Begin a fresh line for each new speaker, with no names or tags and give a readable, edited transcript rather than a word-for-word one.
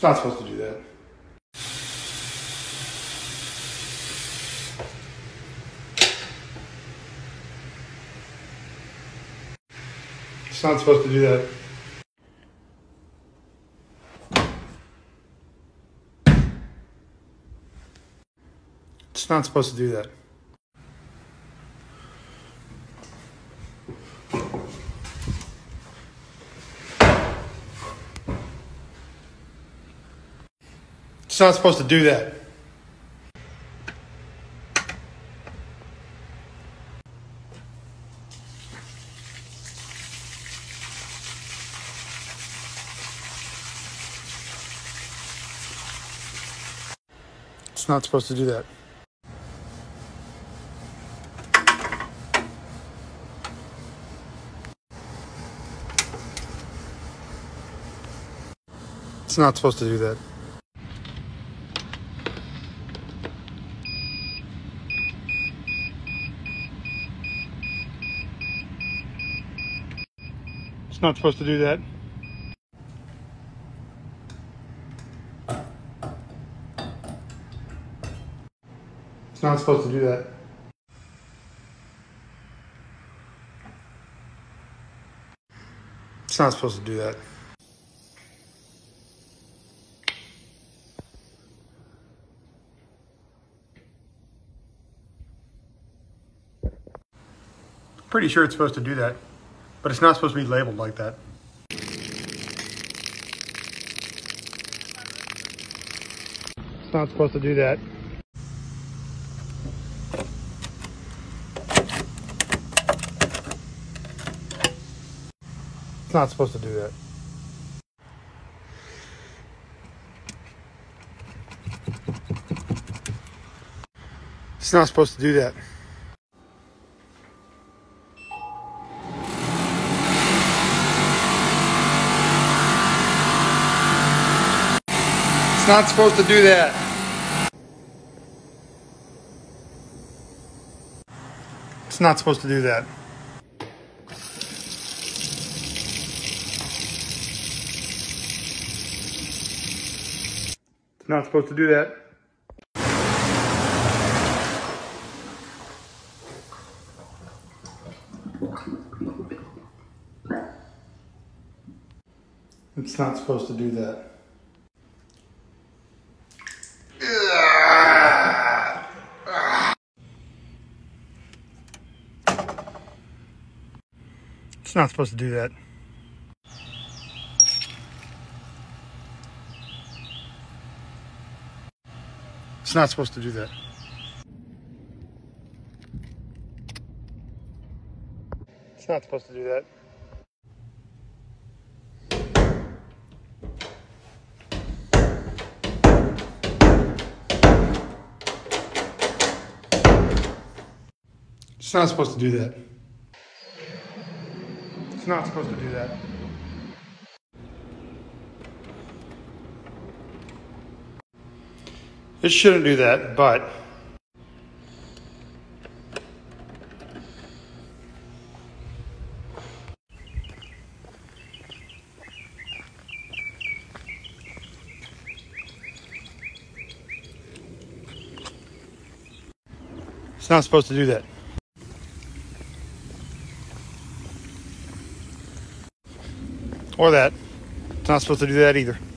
It's not supposed to do that. It's not supposed to do that. It's not supposed to do that. It's not supposed to do that. It's not supposed to do that. It's not supposed to do that. It's not supposed to do that. It's not supposed to do that. It's not supposed to do that. Pretty sure it's supposed to do that, but it's not supposed to be labeled like that. It's not supposed to do that. It's not supposed to do that. It's not supposed to do that. It's not supposed to do that. It's not supposed to do that. It's not supposed to do that. It's not supposed to do that. It's not supposed to do that. It's not supposed to do that. It's not supposed to do that. It's not supposed to do that. It's not supposed to do that. It shouldn't do that, but it's not supposed to do that. Or that. It's not supposed to do that either.